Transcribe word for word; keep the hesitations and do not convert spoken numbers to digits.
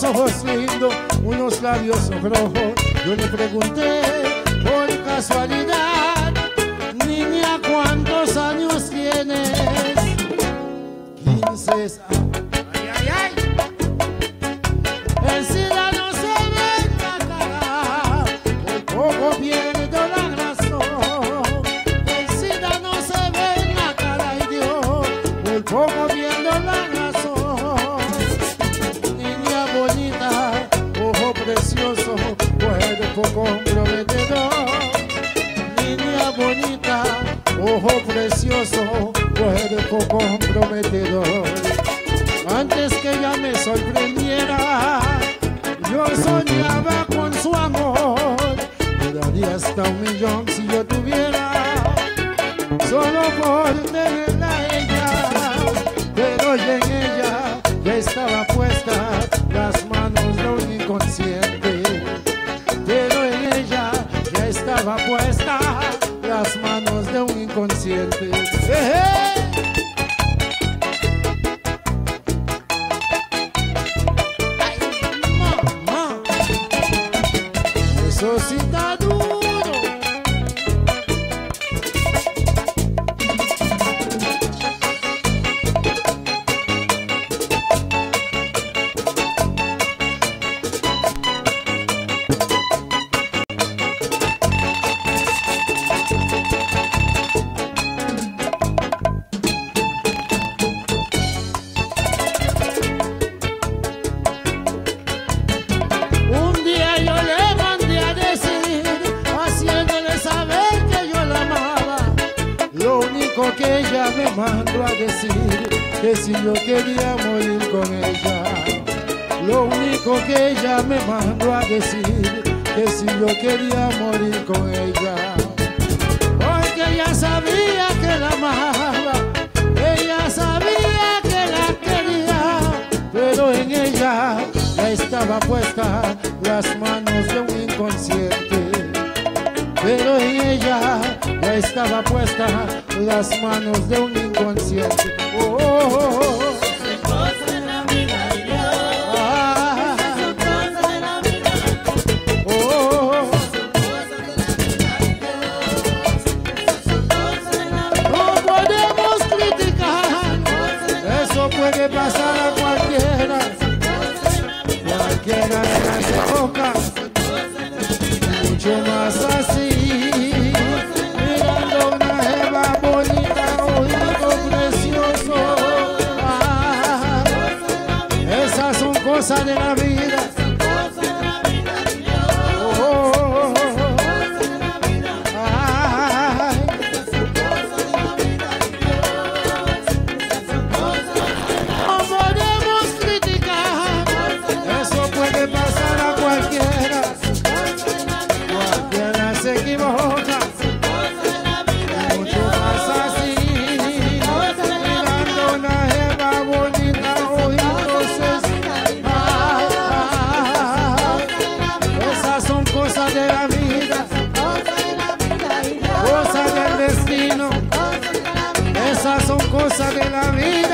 ojos lindos, unos labios rojos. Yo le pregunté por casualidad, niña, ¿cuántos años tienes? quince años. Ay, ay, ay. El SIDA no se ve en la cara, por poco pierdo la razón. El SIDA no se ve en la cara, ay Dios, por poco pierdo la razón. Niña bonita, ojo precioso, cuerpo comprometedor. Niña bonita, ojo precioso, cuerpo comprometedor. Antes que ella me sorprendiera, yo soñaba con su amor. Me daría hasta un millón si yo tuviera, solo por tenerla a ella. Pero en ella ya estaba puesta las manos de un inconsciente. Pero en ella ya estaba puesta las manos de un inconsciente. ¡Eh! Eso sí está duro. Un día yo le mandé a decir, haciéndole saber que yo la amaba. Lo único que ella me mandó a decir, que si yo quería morir con ella. Lo único que ella me mandó a decir, que si yo quería morir con ella. Porque ella sabía que la amaba, ella sabía que la quería, pero en ella ya estaba puesta las manos de un inconsciente. Pero en ella ya estaba puesta las manos de un inconsciente. Oh, oh, oh, oh. Son cosas de la vida de Dios. Ah, Son cosas de la vida de Dios. oh, oh, oh. Son cosas de la vida de Dios. Son cosas de la vida. No podemos criticar, eso puede pasar a cualquiera. Cualquiera en las épocas, mucho más así. Mirando una jeva bonita, ojito precioso. Ah, esas son cosas de la vida. Oh, oh, oh, oh. Ay. No podemos criticar, eso puede pasar a cualquiera. Cualquiera se equivoca, mucho más así. Mirando una jeva bonita, ojitos ah, ah, esas son cosas de la vida, cosas del destino. Esas son cosas de la vida.